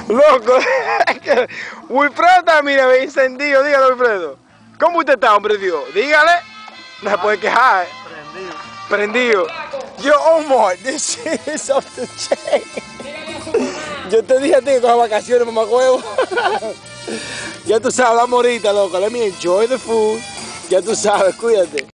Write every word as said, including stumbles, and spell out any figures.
Loco, Wilfredo está, mira, ve encendido. Dígale, Wilfredo. ¿Cómo usted está, hombre Dios? Dígale. No se puede quejar. Prendido. Prendido. Yo, Omar, this is off the chain. Yo te dije a ti que coja vacaciones, mamá huevo. Ya tú sabes, vamos ahorita, loco. Let me enjoy the food. Ya tú sabes, cuídate.